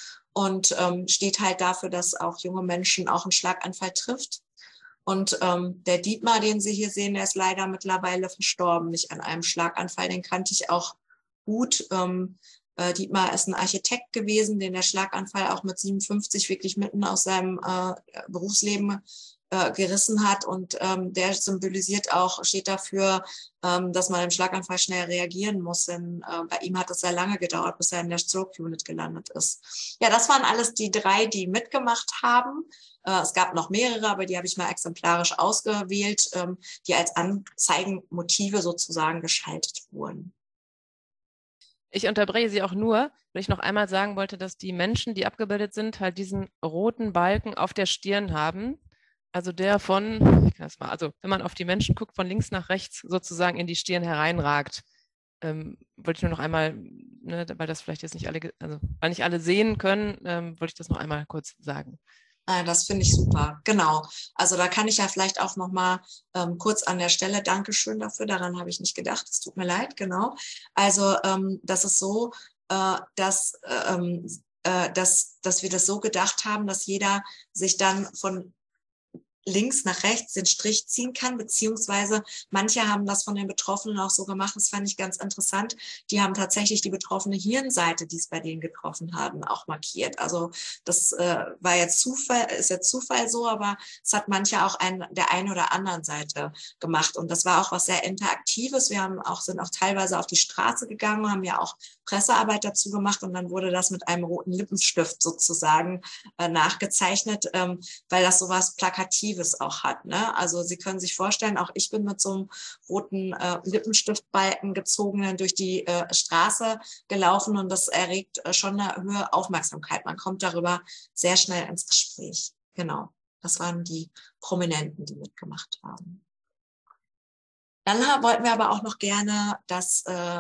und ähm, steht halt dafür, dass auch junge Menschen auch einen Schlaganfall trifft. Und ähm, der Dietmar, den Sie hier sehen, der ist leider mittlerweile verstorben, nicht an einem Schlaganfall, den kannte ich auch gut. Ähm, äh, Dietmar ist ein Architekt gewesen, den der Schlaganfall auch mit siebenundfünfzig wirklich mitten aus seinem äh, Berufsleben äh, gerissen hat. Und ähm, der symbolisiert auch, steht dafür, ähm, dass man im Schlaganfall schnell reagieren muss. Denn äh, bei ihm hat es sehr lange gedauert, bis er in der Stroke Unit gelandet ist. Ja, das waren alles die drei, die mitgemacht haben. Äh, es gab noch mehrere, aber die habe ich mal exemplarisch ausgewählt, ähm, die als Anzeigenmotive sozusagen geschaltet wurden. Ich unterbreche Sie auch nur, weil ich noch einmal sagen wollte, dass die Menschen, die abgebildet sind, halt diesen roten Balken auf der Stirn haben. Also der von, ich kann das mal, also wenn man auf die Menschen guckt, von links nach rechts sozusagen in die Stirn hereinragt. Ähm, wollte ich nur noch einmal, ne, weil das vielleicht jetzt nicht alle, also weil nicht alle sehen können, ähm, wollte ich das noch einmal kurz sagen. Das finde ich super, genau. Also da kann ich ja vielleicht auch noch mal ähm, kurz an der Stelle, Dankeschön dafür, daran habe ich nicht gedacht, es tut mir leid, genau. Also ähm, das ist so, äh, dass, ähm, äh, dass, dass wir das so gedacht haben, dass jeder sich dann von links nach rechts den Strich ziehen kann, beziehungsweise manche haben das von den Betroffenen auch so gemacht, das fand ich ganz interessant, die haben tatsächlich die betroffene Hirnseite, die es bei denen getroffen haben, auch markiert. Also das äh, war jetzt Zufall, ist jetzt Zufall so, aber es hat manche auch ein, der einen oder anderen Seite gemacht und das war auch was sehr Interaktives. Wir haben auch, sind auch teilweise auf die Straße gegangen, haben ja auch Pressearbeit dazu gemacht und dann wurde das mit einem roten Lippenstift sozusagen äh, nachgezeichnet, ähm, weil das sowas Plakatives auch hat. Ne? Also Sie können sich vorstellen, auch ich bin mit so einem roten äh, Lippenstiftbalken gezogen durch die äh, Straße gelaufen und das erregt äh, schon eine höhere Aufmerksamkeit. Man kommt darüber sehr schnell ins Gespräch. Genau, das waren die Prominenten, die mitgemacht haben. Dann wollten wir aber auch noch gerne, dass äh,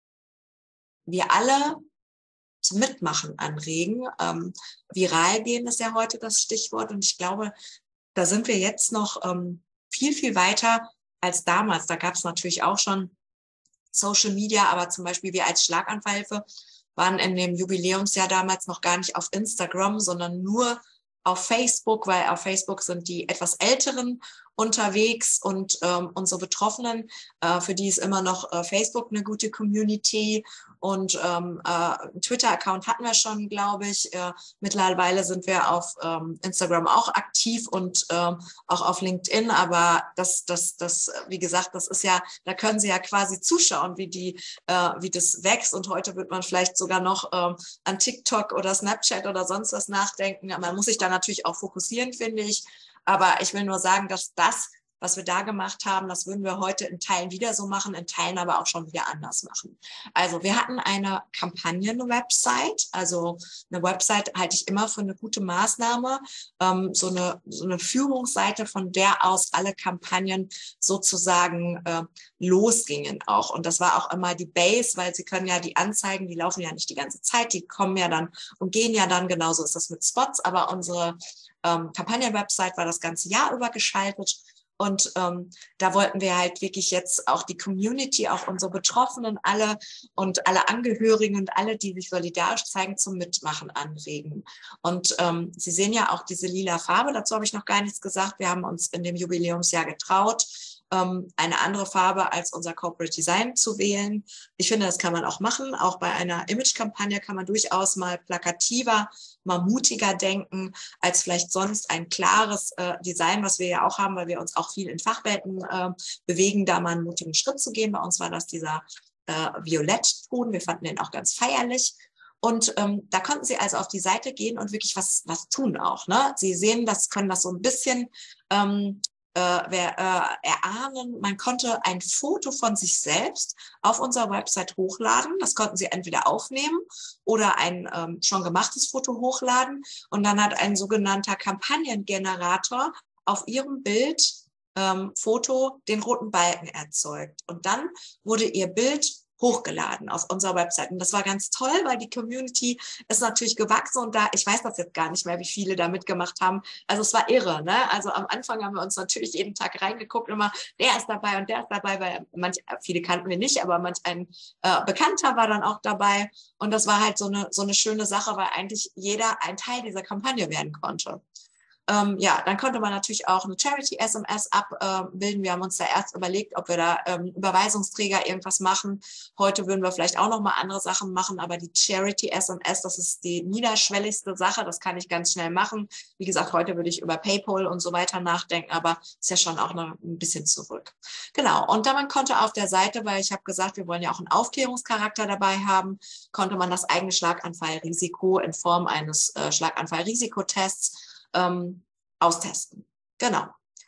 wir alle zum Mitmachen anregen. Ähm, viral gehen ist ja heute das Stichwort und ich glaube, da sind wir jetzt noch ähm, viel, viel weiter als damals. Da gab es natürlich auch schon Social Media, aber zum Beispiel wir als Schlaganfallhilfe waren in dem Jubiläumsjahr damals noch gar nicht auf Instagram, sondern nur auf Facebook, weil auf Facebook sind die etwas Älteren unterwegs und ähm, unsere Betroffenen, äh, für die ist immer noch äh, Facebook eine gute Community und ähm, äh, einen Twitter-Account hatten wir schon, glaube ich. Äh, mittlerweile sind wir auf ähm, Instagram auch aktiv und ähm, auch auf LinkedIn, aber das, das, das, wie gesagt, das ist ja, da können Sie ja quasi zuschauen, wie die, äh, wie das wächst und heute wird man vielleicht sogar noch ähm, an TikTok oder Snapchat oder sonst was nachdenken. Man muss sich da natürlich auch fokussieren, finde ich. Aber ich will nur sagen, dass das, was wir da gemacht haben, das würden wir heute in Teilen wieder so machen, in Teilen aber auch schon wieder anders machen. Also wir hatten eine Kampagnen-Website. Also eine Website halte ich immer für eine gute Maßnahme. Ähm, so eine, so eine Führungsseite, von der aus alle Kampagnen sozusagen äh, losgingen auch. Und das war auch immer die Base, weil Sie können ja die Anzeigen, die laufen ja nicht die ganze Zeit, die kommen ja dann und gehen ja dann. Genauso ist das mit Spots, aber unsere ähm, Kampagnen-Website war das ganze Jahr über geschaltet. Und ähm, da wollten wir halt wirklich jetzt auch die Community, auch unsere Betroffenen alle und alle Angehörigen und alle, die sich solidarisch zeigen, zum Mitmachen anregen. Und ähm, Sie sehen ja auch diese lila Farbe, dazu habe ich noch gar nichts gesagt. Wir haben uns in dem Jubiläumsjahr getraut, ähm, eine andere Farbe als unser Corporate Design zu wählen. Ich finde, das kann man auch machen. Auch bei einer Image-Kampagne kann man durchaus mal plakativer, mal mutiger denken, als vielleicht sonst ein klares äh, Design, was wir ja auch haben, weil wir uns auch viel in Fachwelten äh, bewegen, da mal einen mutigen Schritt zu gehen. Bei uns war das dieser äh, Violettton. Wir fanden den auch ganz feierlich. Und ähm, da konnten Sie also auf die Seite gehen und wirklich was, was tun auch. Ne? Sie sehen, das können das so ein bisschen ähm, äh, wer, äh, erahnen. Man konnte ein Foto von sich selbst auf unserer Website hochladen. Das konnten Sie entweder aufnehmen oder ein ähm, schon gemachtes Foto hochladen. Und dann hat ein sogenannter Kampagnengenerator auf Ihrem Bild ähm, Foto den roten Balken erzeugt. Und dann wurde Ihr Bild hochgeladen auf unserer Website. Und das war ganz toll, weil die Community ist natürlich gewachsen und da, ich weiß das jetzt gar nicht mehr, wie viele da mitgemacht haben. Also es war irre, ne? Also am Anfang haben wir uns natürlich jeden Tag reingeguckt, immer, der ist dabei und der ist dabei, weil manch, viele kannten wir nicht, aber manch ein äh, Bekannter war dann auch dabei. Und das war halt so eine, so eine schöne Sache, weil eigentlich jeder ein Teil dieser Kampagne werden konnte. Ähm, ja, dann konnte man natürlich auch eine Charity-S M S abbilden. Wir haben uns da erst überlegt, ob wir da ähm, Überweisungsträger irgendwas machen. Heute würden wir vielleicht auch nochmal andere Sachen machen, aber die Charity-S M S, das ist die niederschwelligste Sache. Das kann ich ganz schnell machen. Wie gesagt, heute würde ich über PayPal und so weiter nachdenken, aber ist ja schon auch noch ein bisschen zurück. Genau, und dann man konnte auf der Seite, weil ich habe gesagt, wir wollen ja auch einen Aufklärungscharakter dabei haben, konnte man das eigene Schlaganfallrisiko in Form eines äh, Schlaganfallrisikotests Ähm, austesten. Genau.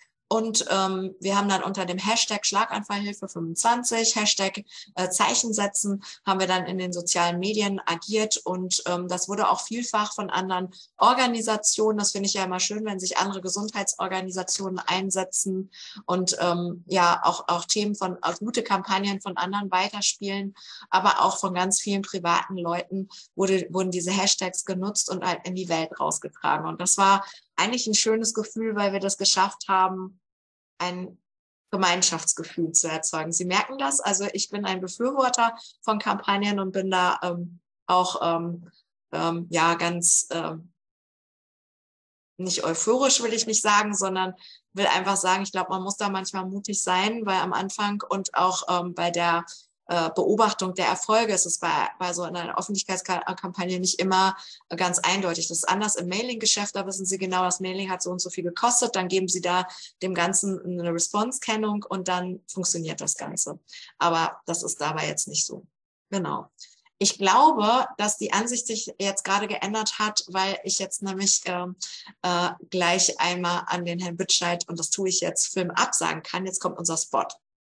Und ähm, wir haben dann unter dem Hashtag Schlaganfallhilfe fünfundzwanzig, Hashtag äh, Zeichen setzen, haben wir dann in den sozialen Medien agiert und ähm, das wurde auch vielfach von anderen Organisationen, das finde ich ja immer schön, wenn sich andere Gesundheitsorganisationen einsetzen und ähm, ja auch, auch Themen von, auch gute Kampagnen von anderen weiterspielen, aber auch von ganz vielen privaten Leuten wurde, wurden diese Hashtags genutzt und halt in die Welt rausgetragen. Und das war eigentlich ein schönes Gefühl, weil wir das geschafft haben, ein Gemeinschaftsgefühl zu erzeugen. Sie merken das, also ich bin ein Befürworter von Kampagnen und bin da ähm, auch ähm, ähm, ja ganz ähm, nicht euphorisch will ich nicht sagen, sondern will einfach sagen, ich glaube, man muss da manchmal mutig sein, weil am Anfang und auch ähm, bei der äh, Beobachtung der Erfolge ist es bei, bei so einer Öffentlichkeitskampagne nicht immer ganz eindeutig. Das ist anders im Mailing-Geschäft, da wissen Sie genau, das Mailing hat so und so viel gekostet, dann geben Sie da dem Ganzen eine Response-Kennung und dann funktioniert das Ganze. Aber das ist dabei jetzt nicht so. Genau. Ich glaube, dass die Ansicht sich jetzt gerade geändert hat, weil ich jetzt nämlich äh, äh, gleich einmal an den Herrn Bütscheid, und das tue ich jetzt, Film absagen kann. Jetzt kommt unser Spot.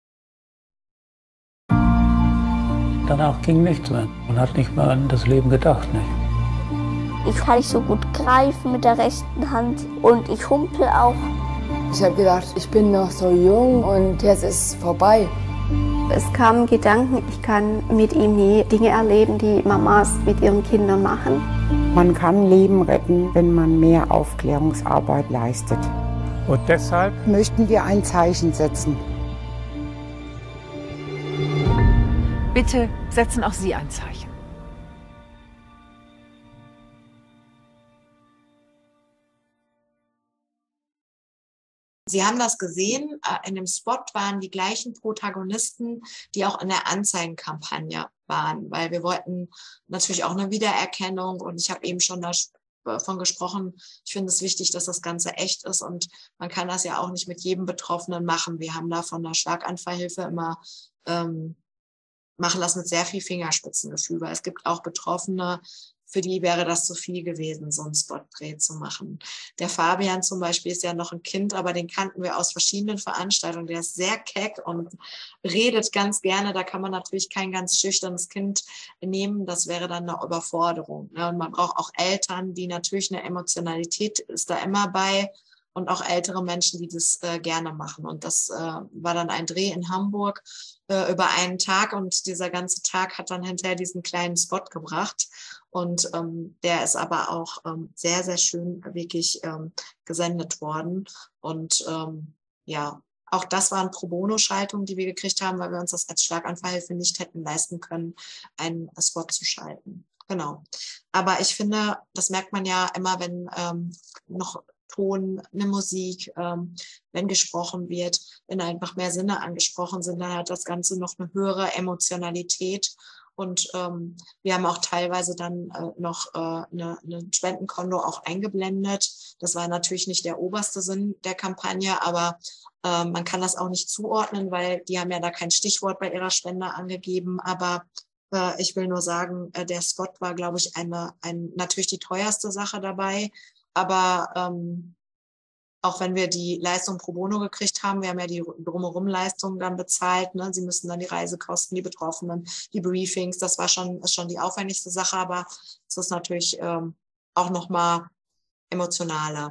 Danach ging nichts mehr. Man hat nicht mehr an das Leben gedacht. Nicht? Ich kann nicht so gut greifen mit der rechten Hand und ich humpel auch. Ich habe gedacht, ich bin noch so jung und jetzt ist es vorbei. Es kamen Gedanken, ich kann mit ihm nie Dinge erleben, die Mamas mit ihren Kindern machen. Man kann Leben retten, wenn man mehr Aufklärungsarbeit leistet. Und deshalb möchten wir ein Zeichen setzen. Bitte setzen auch Sie ein Zeichen. Sie haben das gesehen, in dem Spot waren die gleichen Protagonisten, die auch in der Anzeigenkampagne waren, weil wir wollten natürlich auch eine Wiedererkennung und ich habe eben schon davon gesprochen, ich finde es wichtig, dass das Ganze echt ist und man kann das ja auch nicht mit jedem Betroffenen machen. Wir haben da von der Schlaganfallhilfe immer, ähm, machen das mit sehr viel Fingerspitzengefühl, weil es gibt auch Betroffene, für die wäre das zu viel gewesen, so einen Spotdreh zu machen. Der Fabian zum Beispiel ist ja noch ein Kind, aber den kannten wir aus verschiedenen Veranstaltungen. Der ist sehr keck und redet ganz gerne. Da kann man natürlich kein ganz schüchternes Kind nehmen. Das wäre dann eine Überforderung. Und man braucht auch Eltern, die natürlich eine Emotionalität ist da immer bei und auch ältere Menschen, die das äh, gerne machen. Und das äh, war dann ein Dreh in Hamburg äh, über einen Tag und dieser ganze Tag hat dann hinterher diesen kleinen Spot gebracht. Und ähm, der ist aber auch ähm, sehr, sehr schön wirklich ähm, gesendet worden. Und ähm, ja, auch das waren Pro-Bono-Schaltungen, die wir gekriegt haben, weil wir uns das als Schlaganfallhilfe nicht hätten leisten können, einen Spot zu schalten. Genau. Aber ich finde, das merkt man ja immer, wenn ähm, noch Ton, eine Musik, ähm, wenn gesprochen wird, wenn einfach mehr Sinne angesprochen sind, dann hat das Ganze noch eine höhere Emotionalität. Und ähm, wir haben auch teilweise dann äh, noch äh, eine, eine Spendenkonto auch eingeblendet. Das war natürlich nicht der oberste Sinn der Kampagne, aber äh, man kann das auch nicht zuordnen, weil die haben ja da kein Stichwort bei ihrer Spende angegeben. Aber äh, ich will nur sagen, äh, der Spot war, glaube ich, eine, ein, natürlich die teuerste Sache dabei. Aber ähm, auch wenn wir die Leistung pro bono gekriegt haben, wir haben ja die Drumherum-Leistungen dann bezahlt, ne? Sie müssen dann die Reisekosten, die Betroffenen, die Briefings, das war schon, ist schon die aufwendigste Sache, aber es ist natürlich ähm, auch nochmal emotionaler.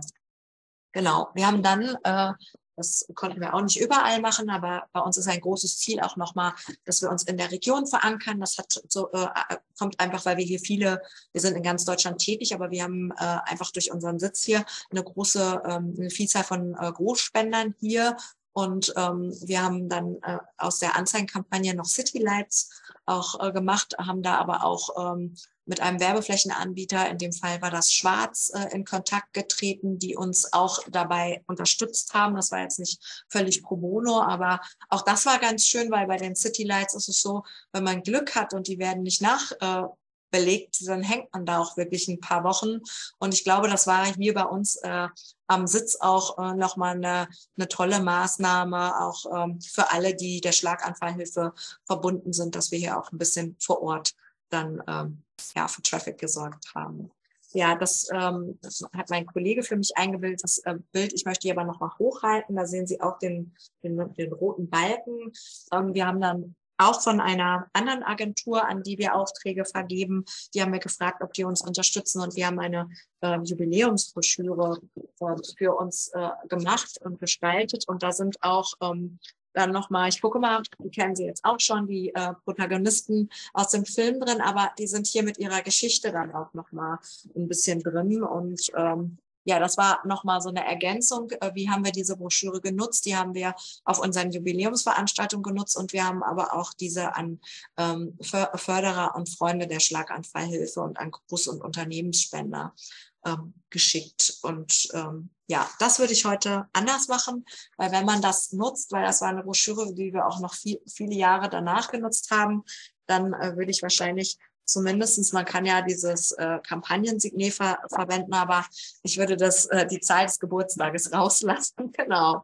Genau, wir haben dann, äh, das konnten wir auch nicht überall machen, aber bei uns ist ein großes Ziel auch nochmal, dass wir uns in der Region verankern. Das hat so, äh, kommt einfach, weil wir hier viele, wir sind in ganz Deutschland tätig, aber wir haben äh, einfach durch unseren Sitz hier eine große, ähm, eine Vielzahl von äh, Großspendern hier. Und ähm, wir haben dann äh, aus der Anzeigenkampagne noch City Lights auch äh, gemacht, haben da aber auch ähm, mit einem Werbeflächenanbieter, in dem Fall war das Schwarz, äh, in Kontakt getreten, die uns auch dabei unterstützt haben. Das war jetzt nicht völlig pro bono, aber auch das war ganz schön, weil bei den City Lights ist es so, wenn man Glück hat und die werden nicht nach äh, belegt, dann hängt man da auch wirklich ein paar Wochen. Und ich glaube, das war hier bei uns äh, am Sitz auch äh, nochmal eine, eine tolle Maßnahme, auch ähm, für alle, die der Schlaganfallhilfe verbunden sind, dass wir hier auch ein bisschen vor Ort dann ähm, ja, für Traffic gesorgt haben. Ja, das, ähm, das hat mein Kollege für mich eingebildet, das äh, Bild. Ich möchte hier aber nochmal hochhalten. Da sehen Sie auch den, den, den roten Balken. Ähm, wir haben dann auch von einer anderen Agentur, an die wir Aufträge vergeben. Die haben wir gefragt, ob die uns unterstützen. Und wir haben eine äh, Jubiläumsbroschüre äh, für uns äh, gemacht und gestaltet. Und da sind auch ähm, dann nochmal, ich gucke mal, die kennen Sie jetzt auch schon, die äh, Protagonisten aus dem Film drin, aber die sind hier mit ihrer Geschichte dann auch nochmal ein bisschen drin. Und ähm, ja, das war nochmal so eine Ergänzung. Wie haben wir diese Broschüre genutzt? Die haben wir auf unseren Jubiläumsveranstaltungen genutzt und wir haben aber auch diese an ähm, Förderer und Freunde der Schlaganfallhilfe und an Groß- und Unternehmensspender ähm, geschickt. Und ähm, ja, das würde ich heute anders machen, weil wenn man das nutzt, weil das war eine Broschüre, die wir auch noch viel, viele Jahre danach genutzt haben, dann äh, würde ich wahrscheinlich zumindestens, man kann ja dieses äh, Kampagnensignet ver verwenden, aber ich würde das äh, die Zahl des Geburtstages rauslassen. Genau.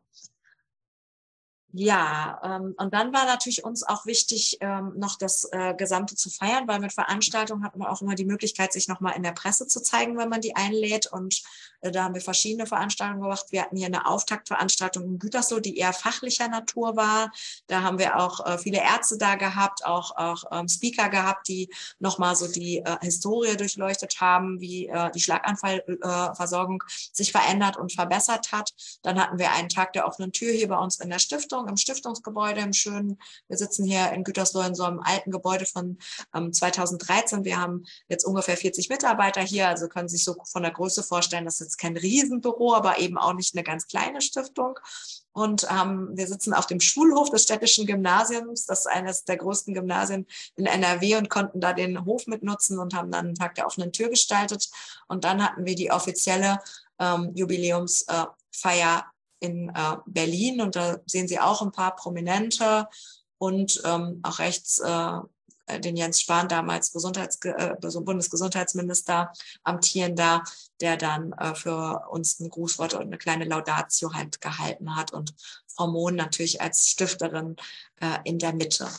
Ja, ähm, und dann war natürlich uns auch wichtig, ähm, noch das äh, Gesamte zu feiern, weil mit Veranstaltungen hat man auch immer die Möglichkeit, sich nochmal in der Presse zu zeigen, wenn man die einlädt. Und äh, da haben wir verschiedene Veranstaltungen gemacht. Wir hatten hier eine Auftaktveranstaltung in Gütersloh, die eher fachlicher Natur war. Da haben wir auch äh, viele Ärzte da gehabt, auch, auch ähm, Speaker gehabt, die nochmal so die äh, Historie durchleuchtet haben, wie äh, die Schlaganfallversorgung äh, sich verändert und verbessert hat. Dann hatten wir einen Tag der offenen Tür hier bei uns in der Stiftung, im Stiftungsgebäude, im schönen, wir sitzen hier in Gütersloh in so einem alten Gebäude von ähm, zweitausenddreizehn. Wir haben jetzt ungefähr vierzig Mitarbeiter hier, also können sich so von der Größe vorstellen, das ist jetzt kein Riesenbüro, aber eben auch nicht eine ganz kleine Stiftung. Und ähm, wir sitzen auf dem Schulhof des Städtischen Gymnasiums, das ist eines der größten Gymnasien in N R W, und konnten da den Hof mitnutzen und haben dann einen Tag der offenen Tür gestaltet. Und dann hatten wir die offizielle ähm, Jubiläumsfeier äh, in äh, Berlin, und da sehen Sie auch ein paar Prominente und ähm, auch rechts äh, den Jens Spahn, damals Gesundheits äh, Bundesgesundheitsminister, amtierender, der dann äh, für uns ein Grußwort und eine kleine Laudatio halt gehalten hat, und Frau Mohn natürlich als Stifterin äh, in der Mitte.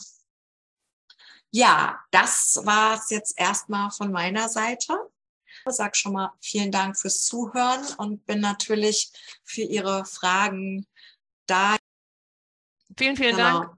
Ja, das war es jetzt erstmal von meiner Seite. Ich sage schon mal vielen Dank fürs Zuhören und bin natürlich für Ihre Fragen da. Vielen, vielen Genau. Dank